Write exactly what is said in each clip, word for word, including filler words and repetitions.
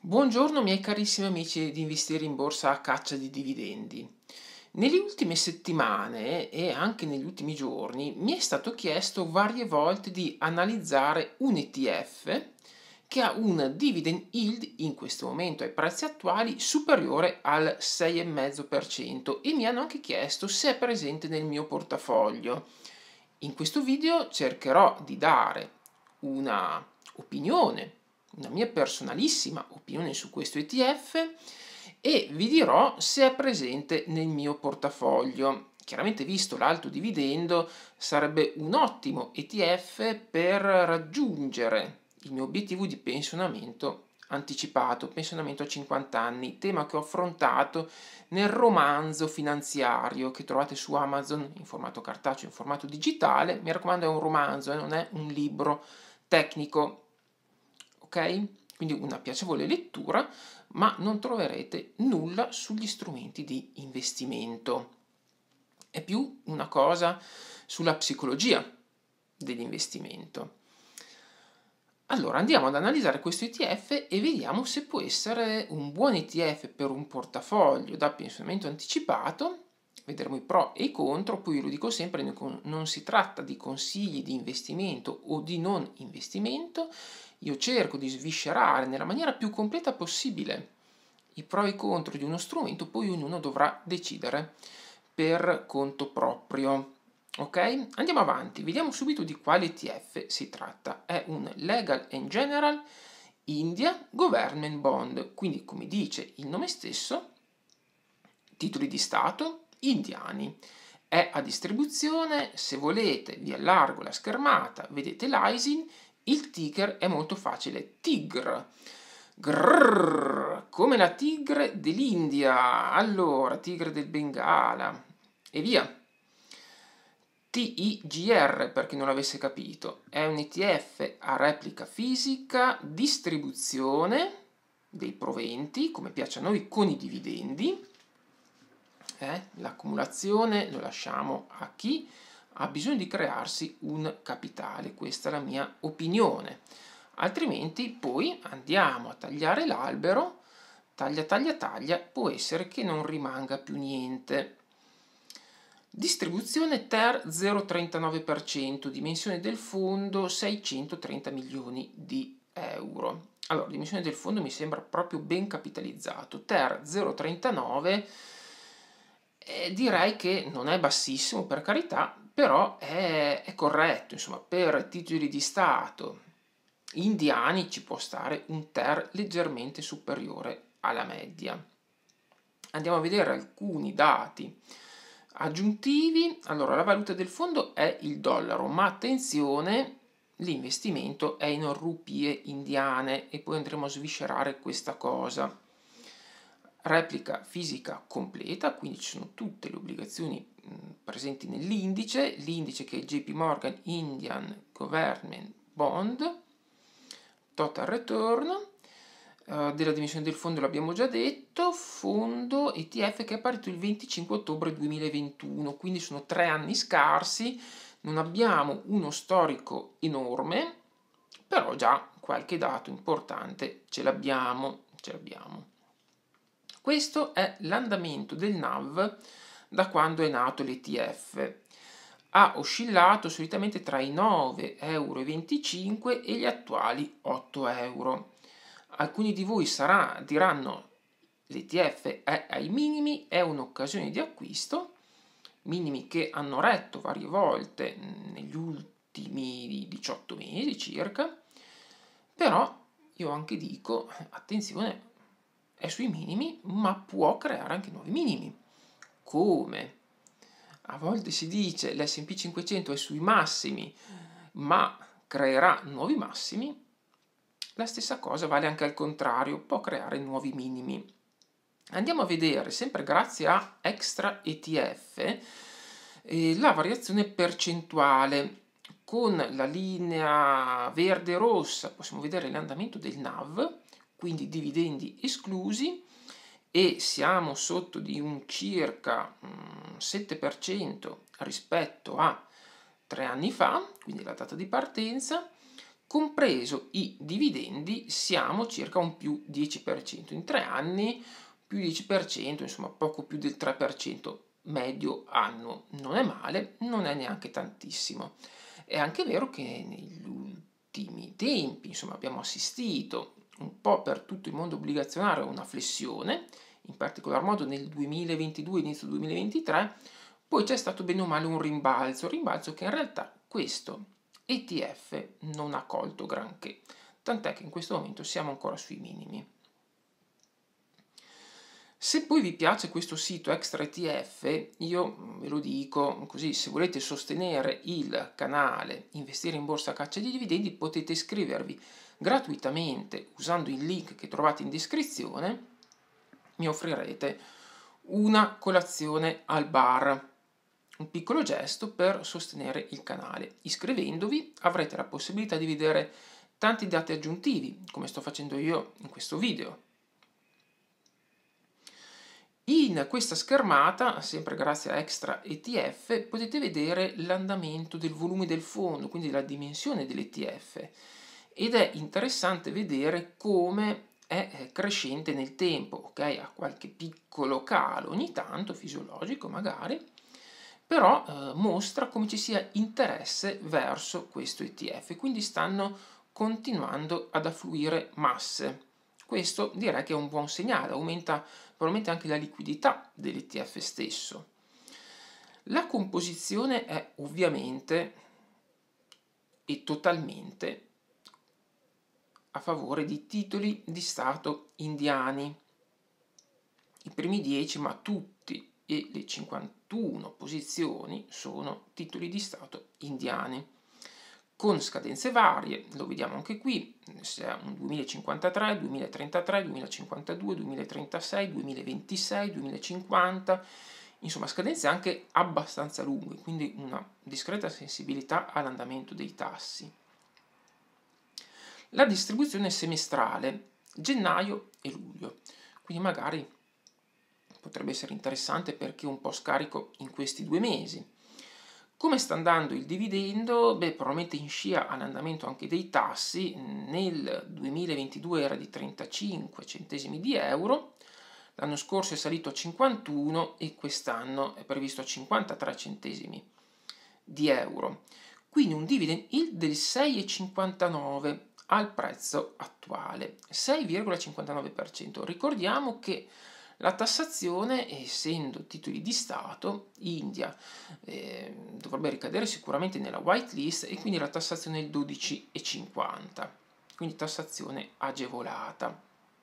Buongiorno miei carissimi amici di Investire in Borsa a caccia di dividendi. Nelle ultime settimane e anche negli ultimi giorni mi è stato chiesto varie volte di analizzare un E T F che ha un dividend yield in questo momento ai prezzi attuali superiore al sei virgola cinque per cento e mi hanno anche chiesto se è presente nel mio portafoglio. In questo video cercherò di dare una opinione, una mia personalissima opinione su questo E T F e vi dirò se è presente nel mio portafoglio. Chiaramente, visto l'alto dividendo, sarebbe un ottimo E T F per raggiungere il mio obiettivo di pensionamento anticipato, pensionamento a cinquanta anni, tema che ho affrontato nel romanzo finanziario che trovate su Amazon in formato cartaceo, in formato digitale. Mi raccomando, è un romanzo e eh, non è un libro tecnico, ok? Quindi una piacevole lettura, ma non troverete nulla sugli strumenti di investimento. È più una cosa sulla psicologia dell'investimento. Allora andiamo ad analizzare questo E T F e vediamo se può essere un buon E T F per un portafoglio da pensionamento anticipato. Vedremo i pro e i contro. Poi lo dico sempre, non si tratta di consigli di investimento o di non investimento. Io cerco di sviscerare nella maniera più completa possibile i pro e i contro di uno strumento, poi ognuno dovrà decidere per conto proprio. Ok? Andiamo avanti, vediamo subito di quale E T F si tratta. È un Legal and General India Government Bond, quindi come dice il nome stesso, titoli di Stato indiani. È a distribuzione, se volete vi allargo la schermata, vedete l'I S I N, il ticker è molto facile, T I G R. Grrr, come la tigre dell'India, allora tigre del Bengala e via. T I G R, per chi non l'avesse capito, è un E T F a replica fisica, distribuzione dei proventi, come piace a noi, con i dividendi. Eh, l'accumulazione lo lasciamo a chi ha bisogno di crearsi un capitale, questa è la mia opinione. Altrimenti poi andiamo a tagliare l'albero, taglia, taglia, taglia, può essere che non rimanga più niente. Distribuzione T E R zero virgola trentanove per cento, dimensione del fondo seicentotrenta milioni di euro. Allora, dimensione del fondo mi sembra proprio ben capitalizzato. T E R zero virgola trentanove eh, direi che non è bassissimo, per carità, però è, è corretto, insomma, per titoli di Stato indiani ci può stare un T E R leggermente superiore alla media. Andiamo a vedere alcuni dati aggiuntivi. Allora, la valuta del fondo è il dollaro, ma attenzione, l'investimento è in rupie indiane e poi andremo a sviscerare questa cosa. Replica fisica completa, quindi ci sono tutte le obbligazioni mh, presenti nell'indice, l'indice che è il J P Morgan Indian Government Bond, total return, uh, della dimensione del fondo l'abbiamo già detto, fondo E T F che è partito il venticinque ottobre duemilaventuno, quindi sono tre anni scarsi, non abbiamo uno storico enorme, però già qualche dato importante ce l'abbiamo, ce l'abbiamo. Questo è l'andamento del N A V da quando è nato l'E T F. Ha oscillato solitamente tra i nove virgola venticinque euro e gli attuali otto euro. Alcuni di voi sarà, diranno l'E T F è ai minimi, è un'occasione di acquisto, minimi che hanno retto varie volte negli ultimi diciotto mesi circa, però io anche dico, attenzione, è sui minimi, ma può creare anche nuovi minimi. Come? A volte si dice l'S and P cinquecento è sui massimi, ma creerà nuovi massimi. La stessa cosa vale anche al contrario, può creare nuovi minimi. Andiamo a vedere, sempre grazie a Extra E T F, eh, la variazione percentuale. Con la linea verde e rossa possiamo vedere l'andamento del N A V, quindi dividendi esclusi, e siamo sotto di un circa mm, sette per cento rispetto a tre anni fa, quindi la data di partenza, compreso i dividendi siamo circa un più dieci per cento. In tre anni più dieci per cento, insomma poco più del tre per cento medio annuo. Non è male, non è neanche tantissimo. È anche vero che negli ultimi tempi, insomma, abbiamo assistito un po' per tutto il mondo obbligazionario a una flessione, in particolar modo nel duemilaventidue, inizio duemilaventitré, poi c'è stato bene o male un rimbalzo, rimbalzo che in realtà questo E T F non ha colto granché, tant'è che in questo momento siamo ancora sui minimi. Se poi vi piace questo sito Extra E T F, io ve lo dico così, se volete sostenere il canale Investire in Borsa a Caccia di Dividendi, potete iscrivervi gratuitamente usando il link che trovate in descrizione. Mi offrirete una colazione al bar, un piccolo gesto per sostenere il canale. Iscrivendovi avrete la possibilità di vedere tanti dati aggiuntivi, come sto facendo io in questo video. In questa schermata, sempre grazie a Extra E T F, potete vedere l'andamento del volume del fondo, quindi la dimensione dell'E T F, ed è interessante vedere come è crescente nel tempo, ok? Ha qualche piccolo calo ogni tanto, fisiologico magari, però eh, mostra come ci sia interesse verso questo E T F, quindi stanno continuando ad affluire masse. Questo direi che è un buon segnale, aumenta probabilmente anche la liquidità dell'E T F stesso. La composizione è ovviamente e totalmente a favore di titoli di Stato indiani. I primi dieci, ma tutti e le cinquantuno posizioni sono titoli di Stato indiani, con scadenze varie, lo vediamo anche qui, se è un duemilacinquantatré, duemilatrentatré, duemilacinquantadue, duemilatrentasei, duemilaventisei, duemilacinquanta, insomma scadenze anche abbastanza lunghe, quindi una discreta sensibilità all'andamento dei tassi. La distribuzione semestrale, gennaio e luglio, quindi magari potrebbe essere interessante per chi è un po' scarico in questi due mesi. Come sta andando il dividendo? Beh, probabilmente in scia all'andamento anche dei tassi. Nel duemilaventidue era di trentacinque centesimi di euro, l'anno scorso è salito a cinquantuno e quest'anno è previsto a cinquantatré centesimi di euro. Quindi un dividend yield del sei virgola cinquantanove al prezzo attuale, sei virgola cinquantanove per cento. Ricordiamo che la tassazione, essendo titoli di Stato, India eh, dovrebbe ricadere sicuramente nella whitelist e quindi la tassazione è il dodici virgola cinquanta, quindi tassazione agevolata.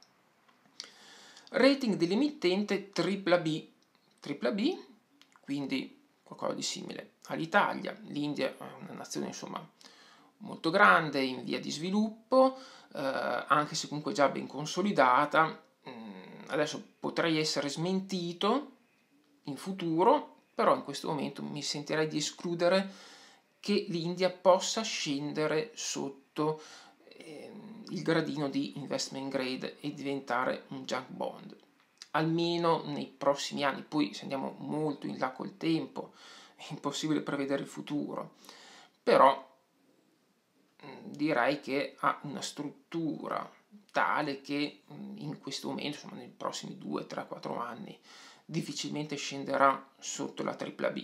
Rating dell'emittente tripla B, tripla B, quindi qualcosa di simile all'Italia. L'India è una nazione insomma molto grande, in via di sviluppo, eh, anche se comunque già ben consolidata. Adesso potrei essere smentito in futuro, però in questo momento mi sentirei di escludere che l'India possa scendere sotto eh, il gradino di investment grade e diventare un junk bond, almeno nei prossimi anni. Poi se andiamo molto in là col tempo è impossibile prevedere il futuro, però direi che ha una struttura tale che in questo momento, insomma nei prossimi due, tre, quattro anni, difficilmente scenderà sotto la tripla B.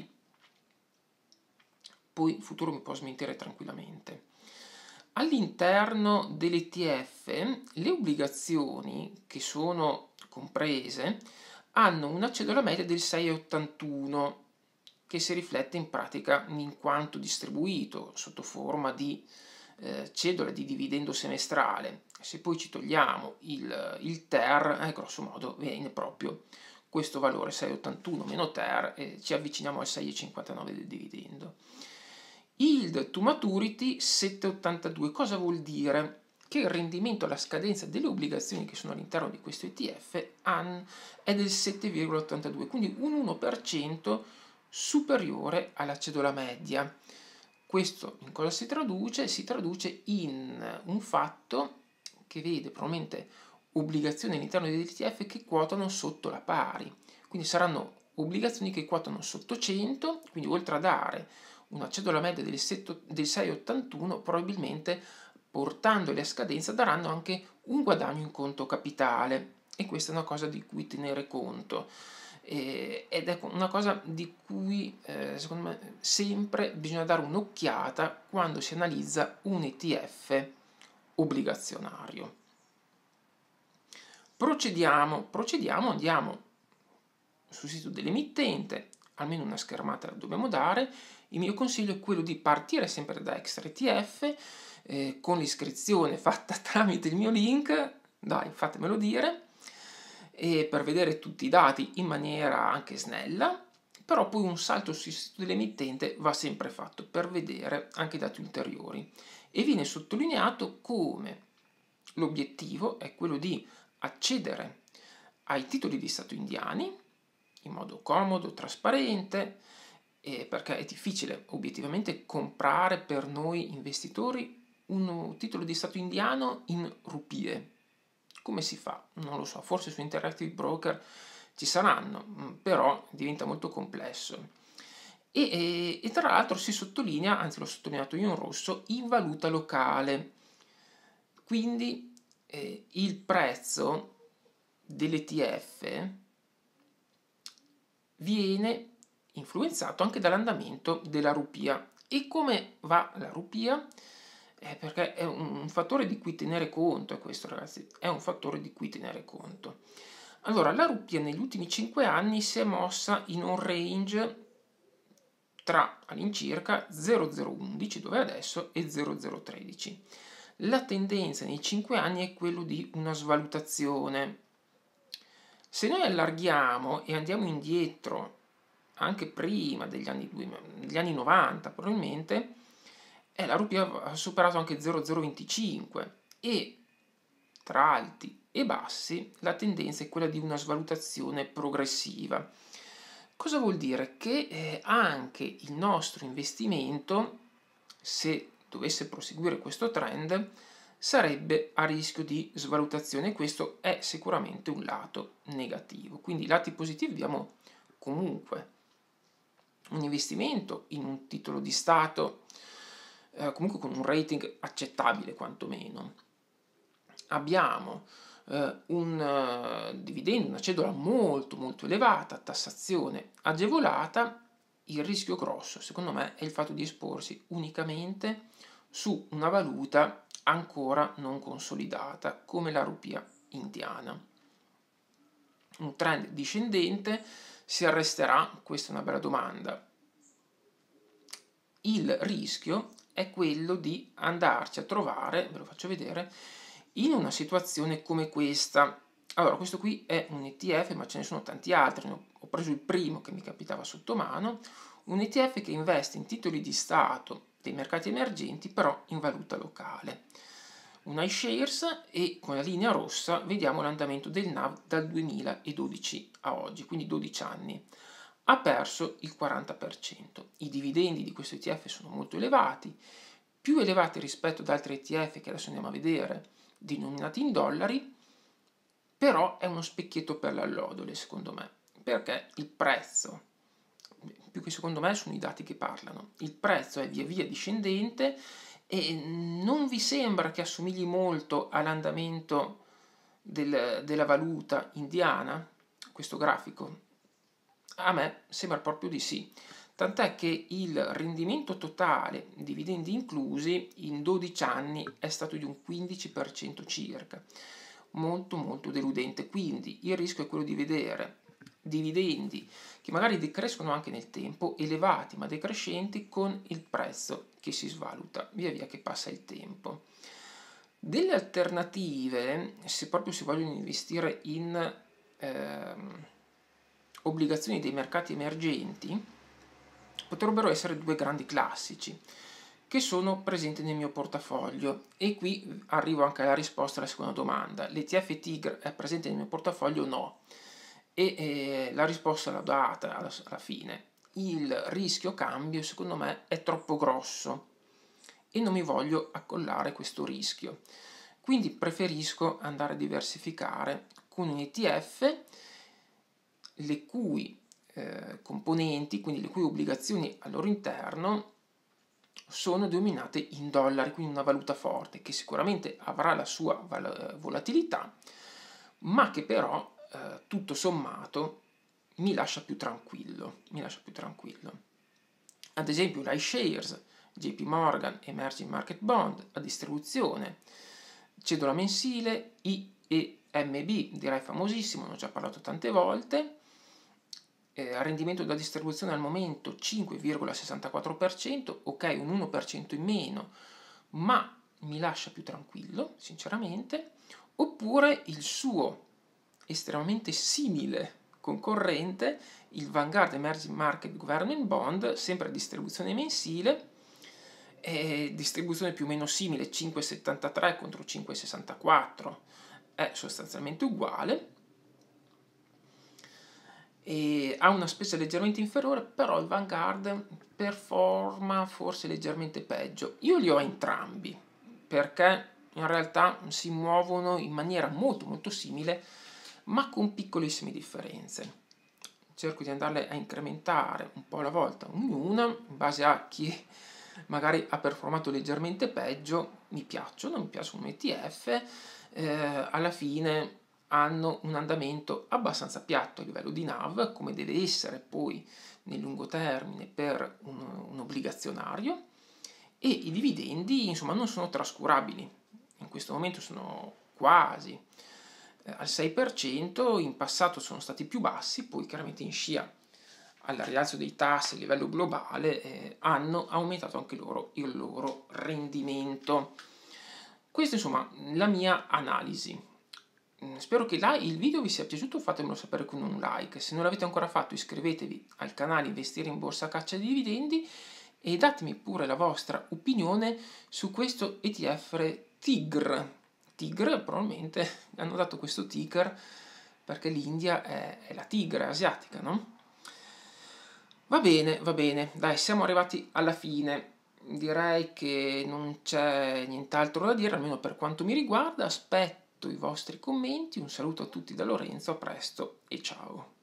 Poi il futuro mi può smentire tranquillamente. All'interno dell'E T F le obbligazioni che sono comprese hanno una cedola media del sei virgola ottantuno che si riflette in pratica in quanto distribuito sotto forma di eh, cedola di dividendo semestrale. Se poi ci togliamo il, il T E R, eh, grosso modo viene proprio questo valore sei virgola ottantuno meno T E R e ci avviciniamo al sei virgola cinquantanove del dividendo. Yield to maturity sette virgola ottantadue, cosa vuol dire? Che il rendimento alla scadenza delle obbligazioni che sono all'interno di questo E T F è del sette virgola ottantadue, quindi un uno per cento superiore alla cedola media. Questo in cosa si traduce? Si traduce in un fatto che vede probabilmente obbligazioni all'interno degli E T F che quotano sotto la pari, quindi saranno obbligazioni che quotano sotto cento, quindi oltre a dare una cedola media del sei virgola ottantuno probabilmente portandoli a scadenza daranno anche un guadagno in conto capitale, e questa è una cosa di cui tenere conto, eh, ed è una cosa di cui eh, secondo me sempre bisogna dare un'occhiata quando si analizza un E T F obbligazionario. Procediamo, procediamo, andiamo sul sito dell'emittente, almeno una schermata la dobbiamo dare. Il mio consiglio è quello di partire sempre da Extra E T F, eh, con l'iscrizione fatta tramite il mio link, dai, fatemelo dire, e per vedere tutti i dati in maniera anche snella, però poi un salto sul sito dell'emittente va sempre fatto per vedere anche i dati ulteriori, e viene sottolineato come l'obiettivo è quello di accedere ai titoli di Stato indiani in modo comodo, trasparente, eh, perché è difficile obiettivamente comprare per noi investitori un titolo di Stato indiano in rupie. Come si fa? Non lo so, forse su Interactive Broker ci saranno, però diventa molto complesso. E, e, e tra l'altro si sottolinea, anzi l'ho sottolineato io in rosso, in valuta locale. Quindi eh, il prezzo dell'E T F viene influenzato anche dall'andamento della rupia. E come va la rupia? Eh, perché è un fattore di cui tenere conto, è questo ragazzi, è un fattore di cui tenere conto. Allora, la rupia negli ultimi cinque anni si è mossa in un range tra all'incirca zero virgola zero undici, dove è adesso, e zero virgola zero tredici. La tendenza nei cinque anni è quello di una svalutazione. Se noi allarghiamo e andiamo indietro anche prima degli anni, degli anni novanta probabilmente, eh, la rupia ha superato anche zero virgola zero venticinque, e tra alti e bassi la tendenza è quella di una svalutazione progressiva. Cosa vuol dire? Che eh, anche il nostro investimento, se dovesse proseguire questo trend, sarebbe a rischio di svalutazione. Questo è sicuramente un lato negativo. Quindi i lati positivi abbiamo comunque un investimento in un titolo di Stato eh, comunque con un rating accettabile quantomeno. Abbiamo eh, un uh, dividendo, una cedola molto molto elevata, tassazione agevolata. Il rischio grosso secondo me è il fatto di esporsi unicamente su una valuta ancora non consolidata come la rupia indiana. Un trend discendente si arresterà? Questa è una bella domanda. Il rischio è quello di andarci a trovare, ve lo faccio vedere, in una situazione come questa. Allora, questo qui è un E T F, ma ce ne sono tanti altri. Ho preso il primo che mi capitava sotto mano, un E T F che investe in titoli di Stato dei mercati emergenti, però in valuta locale. Un iShares, e con la linea rossa vediamo l'andamento del N A V dal duemiladodici a oggi, quindi dodici anni. Ha perso il quaranta per cento. I dividendi di questo E T F sono molto elevati, più elevati rispetto ad altri E T F che adesso andiamo a vedere, denominati in dollari, però è uno specchietto per l'allodole secondo me, perché il prezzo, più che secondo me sono i dati che parlano, il prezzo è via via discendente e non vi sembra che assomigli molto all'andamento del, della valuta indiana, questo grafico? A me sembra proprio di sì, tant'è che il rendimento totale, dividendi inclusi, in dodici anni è stato di un quindici per cento circa, molto molto deludente. Quindi il rischio è quello di vedere dividendi che magari decrescono anche nel tempo, elevati ma decrescenti, con il prezzo che si svaluta via via che passa il tempo. Delle alternative, se proprio si vogliono investire in ehm, obbligazioni dei mercati emergenti, potrebbero essere due grandi classici che sono presenti nel mio portafoglio, e qui arrivo anche alla risposta alla seconda domanda: l'E T F T I G R è presente nel mio portafoglio? No. E eh, la risposta l'ho data alla, alla fine. Il rischio cambio secondo me è troppo grosso e non mi voglio accollare questo rischio, quindi preferisco andare a diversificare con un E T F le cui eh, componenti, quindi le cui obbligazioni al loro interno, sono denominate in dollari, quindi una valuta forte che sicuramente avrà la sua volatilità, ma che però eh, tutto sommato mi lascia più tranquillo, mi lascia più tranquillo. Ad esempio l'iShares, J P Morgan Emerging Market Bond a distribuzione, cedola mensile, I E M B, direi famosissimo, ne ho già parlato tante volte. Eh, rendimento da distribuzione al momento cinque virgola sessantaquattro per cento, ok, un uno per cento in meno, ma mi lascia più tranquillo, sinceramente. Oppure il suo estremamente simile concorrente, il Vanguard Emerging Market Government Bond, sempre a distribuzione mensile, eh, distribuzione più o meno simile, cinque virgola settantatré contro cinque virgola sessantaquattro, è sostanzialmente uguale. E ha una spesa leggermente inferiore, però il Vanguard performa forse leggermente peggio. Io li ho entrambi perché in realtà si muovono in maniera molto molto simile, ma con piccolissime differenze. Cerco di andarle a incrementare un po' alla volta ognuna in base a chi magari ha performato leggermente peggio. Mi piacciono, mi piacciono un E T F, eh, alla fine hanno un andamento abbastanza piatto a livello di N A V, come deve essere poi nel lungo termine per un, un obbligazionario, e i dividendi insomma non sono trascurabili. In questo momento sono quasi eh, al sei per cento, in passato sono stati più bassi, poi chiaramente in scia al rialzo dei tassi a livello globale eh, hanno aumentato anche loro il loro rendimento. Questa insomma la mia analisi. Spero che il video vi sia piaciuto, fatemelo sapere con un like. Se non l'avete ancora fatto iscrivetevi al canale Investire in Borsa Caccia di Dividendi e datemi pure la vostra opinione su questo E T F TIGR. TIGR, probabilmente hanno dato questo ticker perché l'India è, è la tigre asiatica, no? Va bene, va bene, dai, siamo arrivati alla fine. Direi che non c'è nient'altro da dire, almeno per quanto mi riguarda. Aspetto i vostri commenti, un saluto a tutti da Lorenzo, a presto e ciao.